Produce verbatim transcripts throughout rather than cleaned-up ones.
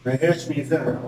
ما هيش ميزان.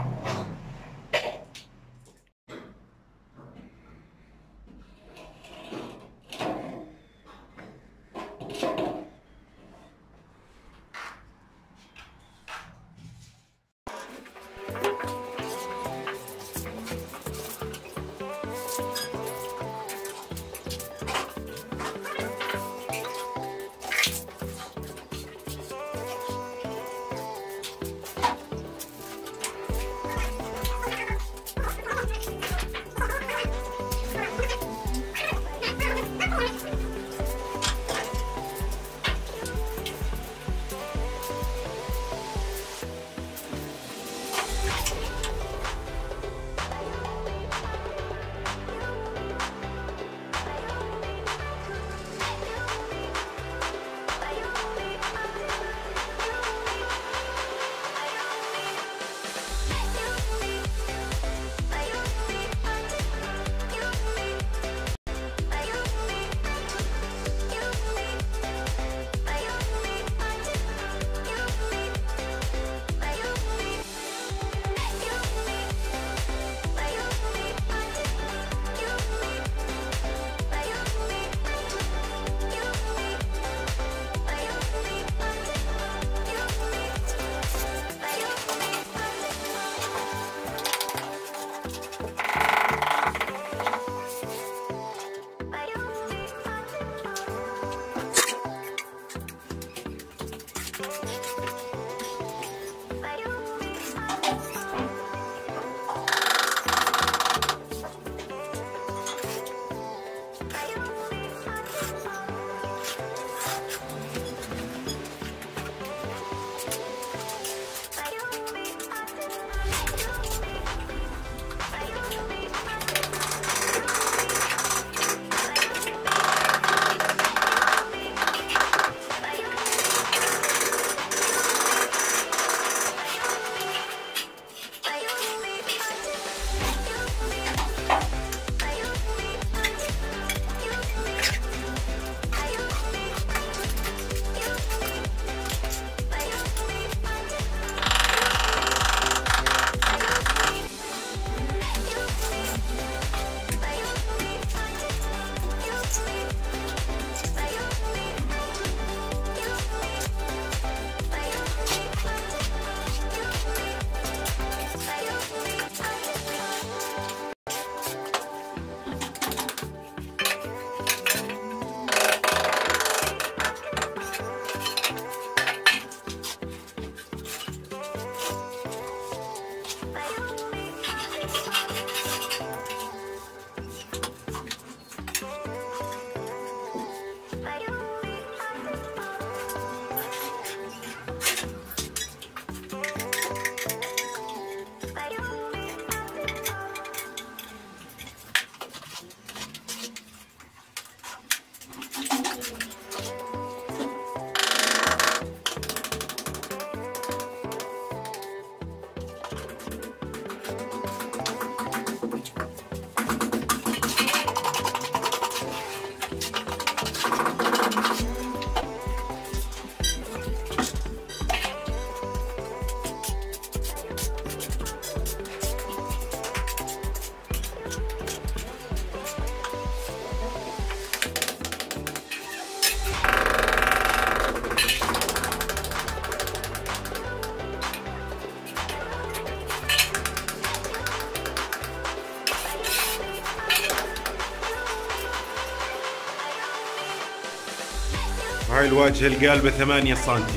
هاي الواجهة القالبة ثمانية سنتي،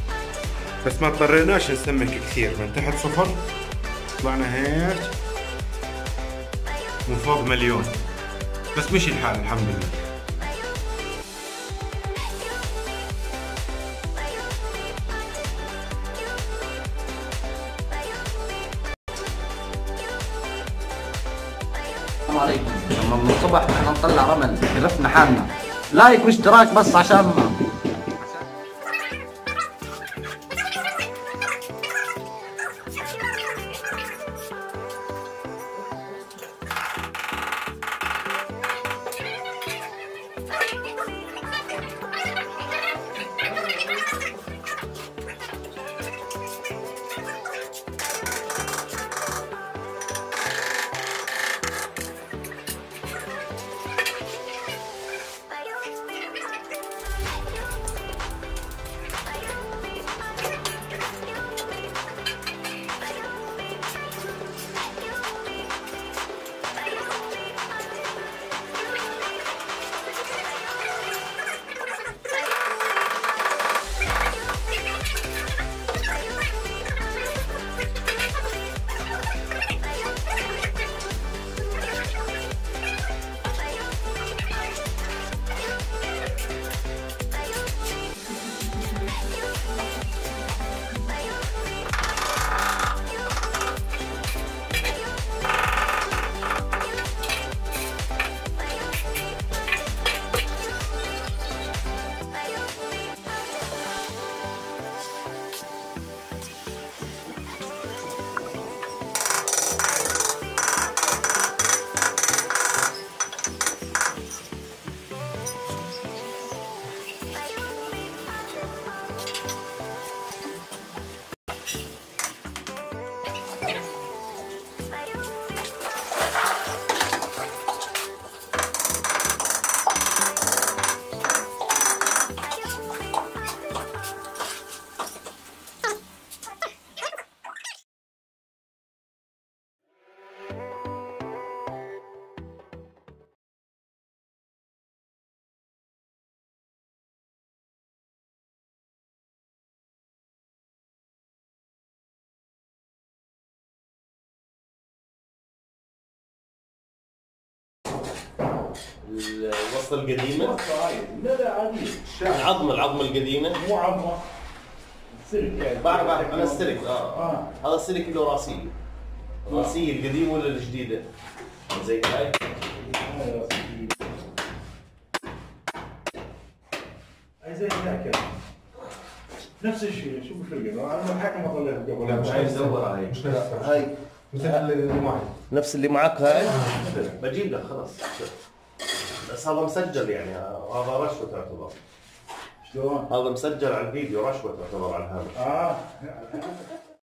بس ما اضطريناش نسمك كثير. من تحت صفر طلعنا هيك، من فوق مليون، بس مشي الحال الحمد لله. السلام عليكم. لما من الصبح احنا نطلع رمل كلفنا حالنا، لايك واشتراك بس عشان ما الوصلة القديمة؟ لا لا عادية. العظمة العظمة القديمة؟ مو عظمة. سلك يعني. بعرف بعرف أنا السلك آه. آه. هذا السلك له راسية. الراسية القديمة ولا الجديدة؟ زي هاي؟ هاي راسية. هاي زي هيك يعني. نفس الشيء شو بفرق؟ انا حكي ما طلعت قبل. لا مش عايز ادورها هاي. مش نفسها. هاي مثل اللي معي. نفس اللي معك هاي؟ بجيب لك خلاص. بس هذا مسجل يعني هذا رشوة تعتبر. شلون؟ هذا مسجل على الفيديو رشوة تعتبر على الهامش. اه